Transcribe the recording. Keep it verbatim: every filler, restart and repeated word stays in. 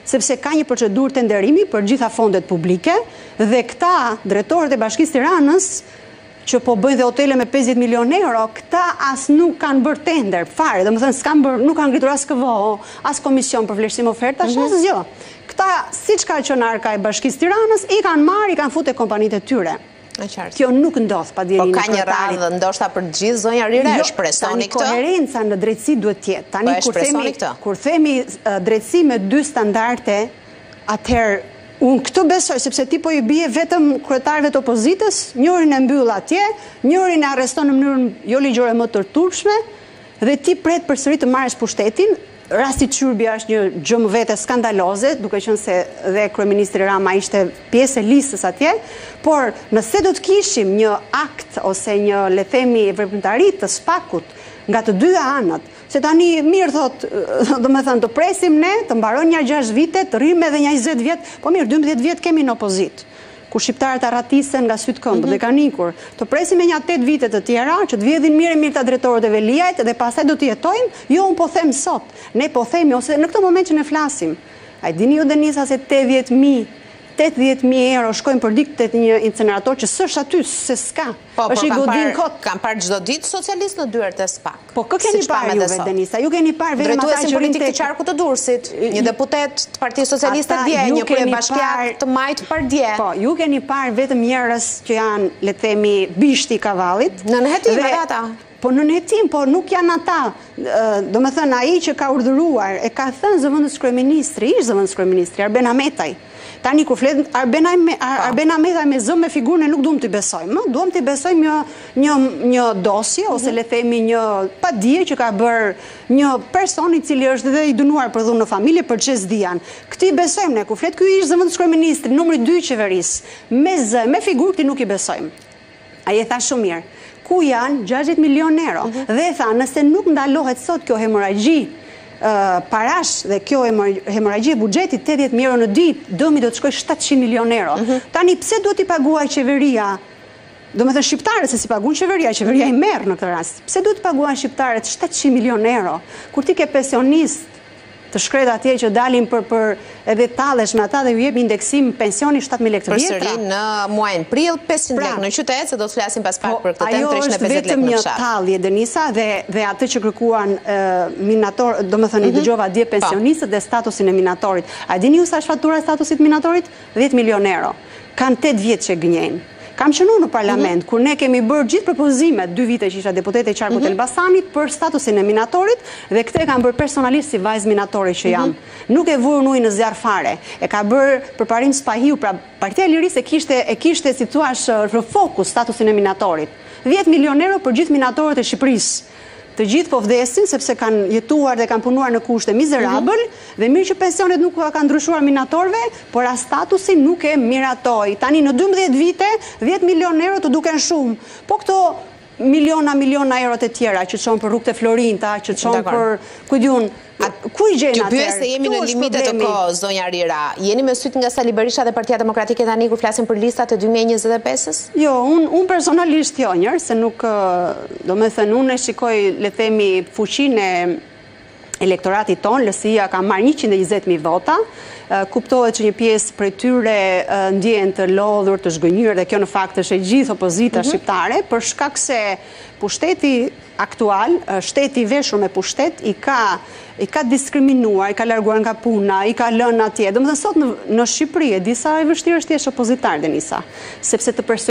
sepse ka një procedurë tenderimi për gjitha fondet publike dhe këta drejtorët e Bashkisë Tiranës që po bëjnë dhe hotele me pesëdhjetë milion euro, këta as nuk kanë bërë tender, fare, dhe më thënë, s'kanë bërë, nuk kanë ngritur as K V O, as komision për vlerësim oferta, mm -hmm. as gjë. Këta, si që ka qënarka e Bashkisë Tiranës, i kanë marrë, i kanë fute kompanitë e tyre. Kjo nuk ndodh pa djerinë e kretarit. Po ka një radhë ndoshta për gjithë zonja Rire, jo, shpresoni këtë? Tani koherenca në drejtësi duhet tjetë. Tani po, kur themi, kur themi uh, drejtësi me dy standarde, atëherë unë këtë besoj, sepse ti po i bie vetëm kryetarëve të opozitës, njërin e mbyll atje, njërin e arreston në mënyrën jo ligjore më të turpshme, dhe ti pret përsëri të marrësh pushtetin. Rasti Çurbia është një gjë më vete skandaloze, duke qenë se dhe kryeministri Rama ishte pjesë e listës atje, por nëse do të kishim një akt ose një, le themi, veprimtari të spakut nga të dy anët, se tani mirë thot, do me thënë, të presim ne, të mbaron një gjashtë vite, të rrimë edhe një njëzet vjet, po mirë, dymbëdhjetë vjet kemi në opozitë, ku shqiptarët arratisen nga sytë këmbë dhe kanë ikur. Të presim me një tetë vite të tjera, që të vjedhin mirë e mirë të drejtorët e veliajt, dhe pasaj do të jetojmë, jo unë po them sot, ne po themi, ose në këtë moment që ne flasim. A i dini ju Denisa se tetëdhjetë mijë euro shkojnë për dikte të një incinerator që s'është aty, se s'ka. Po, po, kam parë çdo ditë socialist në dyert e SPAK. Po, kë keni parë juve, Denisa? Ju keni parë vetëm ata që drejtuesin politik të Qarkut të Durrësit, një deputet të Partisë Socialiste dje, një kryebashkiak të Majt për dje. Po, ju keni parë vetëm njerëz që janë, le të themi, bishti i kavallit. Në nëhetim edhe ata. Po në nëhetim, po nuk janë ata. Do me thënë, ai që ka urdhëruar, e ka thënë zëvendës kryeministri, ish zëvendës kryeministri, Arben Ahmetaj. Tani kur flet Arben Ahmetaj me zë me figurën e nuk duam t'i besojmë, duam t'i besojmë një, një, një dosje, ose le themi një padije që ka bërë një person i cili është dhe i dënuar për dhunë në familje për çesdian. Këti i besojmë ne, kur flet ky ish zëvendës kryeministri, numri dy i qeverisë, me zë, me figurë, këti nuk i besojmë. Ai e tha shumë mirë. Ku janë gjashtëdhjetë milion euro? Uh -huh. Dhe e tha, nëse nuk ndalohet sot kjo hemoragji uh, parash dhe kjo hemoragji e buxhetit tetëdhjetë mijë euro në ditë, dëmi do të shkojë shtatëqind milion euro. Uh -huh. Tani pse duhet i paguaj qeveria? Do me thënë shqiptarët se si paguan qeveria, qeveria i merr në këtë rast. Pse duhet i paguajnë shqiptarët shtatëqind milion euro? Kur ti ke pensionist të shkret atje që dalin për, për edhe tallesh me ata dhe ju jep indeksim pensioni shtatëqind mijë lekë të vjetra. Përsëri në muajin prill pesëqind lekë në qytet, se do të flasim pas pak për këtë temë, treshtëqind e pesëdhjetë lekë në fshat. Ajo është vetëm një tallje, Denisa, dhe dhe atë që kërkuan minator, domethënë i dëgjova dje pensionistët dhe statusin e minatorit. A dini ju sa është fatura e statusit minatorit? dhjetë milion euro. Kanë tetë vjet që gënjejnë. Kam qenë në parlament, kur ne kemi bërë gjithë propozimet, dy vite që isha deputete e Qarkut Elbasanit, për statusin e minatorit, dhe këte kam bërë personalisht si vajzë minatorit që jam. Nuk e vurën ujë në zjarr fare, e ka bërë përparim spahiu, pra Partia e Lirisë e kishte, e kishte si thuash në fokus statusin e minatorit. dhjetë milion euro për gjithë minatorët e Shqipërisë. Të gjithë po vdesin sepse kanë jetuar dhe kanë punuar në kushte mizerabël, dhe mirë që pensionet nuk kanë ndryshuar minatorëve, por as statusi nuk e miratoi. Tani në dymbëdhjetë vite, dhjetë milion euro të duken shumë. Po këto miliona miliona euro të tjera që çon për rrugët e Florinta, që çon për ku diun, ku i gjen atëherë? Të pyes se jemi në limitet të kohës, zonja Rira. Jeni me syt nga Sali Berisha dhe Partia Demokratike tani kur flasim për listat e dy mijë e njëzet e pesës? Jo, unë un personalisht jo njërë, se nuk, do me thënë, unë e shikoj, le themi, fuqinë e elektoratit tonë, L S I-a ka marrë njëqind e njëzet mijë vota, kuptohet që një pjesë prej tyre ndjen të lodhur, të zhgënjur, dhe kjo në fakt është e gjithë opozita shqiptare, për shkak se pushteti aktual, shteti i veshur me pushtet, i ka i ka diskriminuar, i ka larguar nga puna, i ka lënë atje. Domethënë sot në, në Shqipëri e disa e vështirë është jesh opozitar, Denisa, sepse të